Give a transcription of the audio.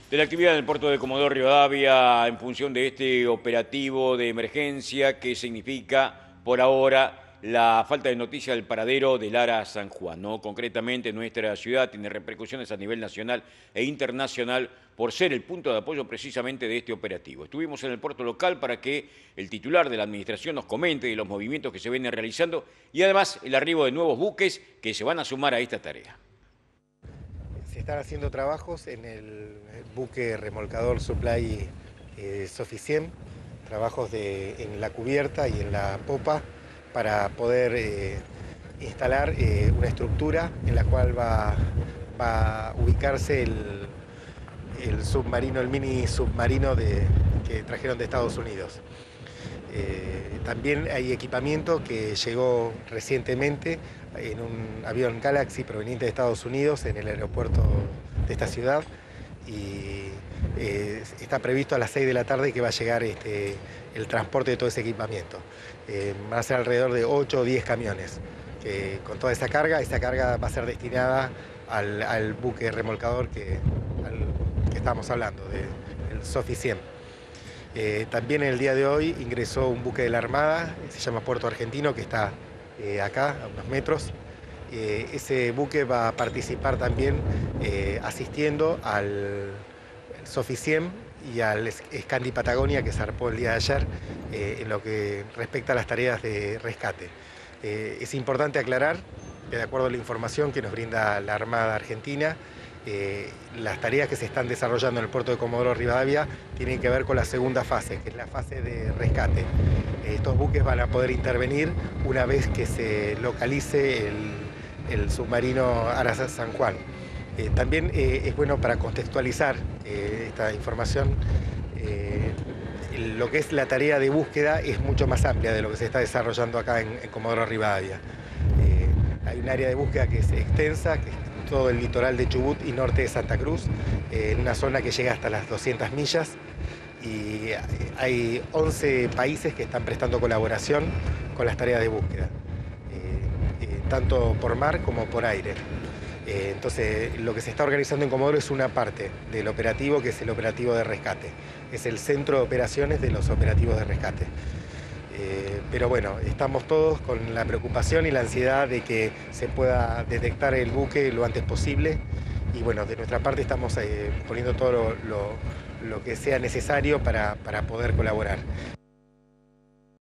De la actividad en el puerto de Comodoro Rivadavia en función de este operativo de emergencia que significa por ahora la falta de noticia del paradero de Lara San Juan, ¿no? Concretamente nuestra ciudad tiene repercusiones a nivel nacional e internacional por ser el punto de apoyo precisamente de este operativo. Estuvimos en el puerto local para que el titular de la administración nos comente de los movimientos que se vienen realizando y además el arribo de nuevos buques que se van a sumar a esta tarea. Se están haciendo trabajos en el buque remolcador Supply Soficiem, trabajos en la cubierta y en la popa para poder instalar una estructura en la cual va a ubicarse el submarino, el mini submarino que trajeron de Estados Unidos. También hay equipamiento que llegó recientemente en un avión Galaxy proveniente de Estados Unidos en el aeropuerto de esta ciudad y está previsto a las 6 de la tarde que va a llegar el transporte de todo ese equipamiento. Van a ser alrededor de 8 o 10 camiones con toda esa carga va a ser destinada al buque remolcador que estábamos hablando, del Soficiem. También en el día de hoy ingresó un buque de la Armada, se llama Puerto Argentino, que está acá, a unos metros. Ese buque va a participar también asistiendo al Soficiem y al Scandi Patagonia, que zarpó el día de ayer, en lo que respecta a las tareas de rescate. Es importante aclarar que de acuerdo a la información que nos brinda la Armada Argentina, las tareas que se están desarrollando en el puerto de Comodoro Rivadavia tienen que ver con la segunda fase, que es la fase de rescate. Estos buques van a poder intervenir una vez que se localice el submarino Lara San Juan. También es bueno para contextualizar esta información. Lo que es la tarea de búsqueda es mucho más amplia de lo que se está desarrollando acá en Comodoro Rivadavia. Hay un área de búsqueda que es extensa, que es todo el litoral de Chubut y norte de Santa Cruz, en una zona que llega hasta las 200 millas, y hay 11 países que están prestando colaboración con las tareas de búsqueda, tanto por mar como por aire. Entonces, lo que se está organizando en Comodoro es una parte del operativo, que es el operativo de rescate. Es el centro de operaciones de los operativos de rescate. Pero bueno, estamos todos con la preocupación y la ansiedad de que se pueda detectar el buque lo antes posible. Y bueno, de nuestra parte estamos poniendo todo lo que sea necesario para poder colaborar.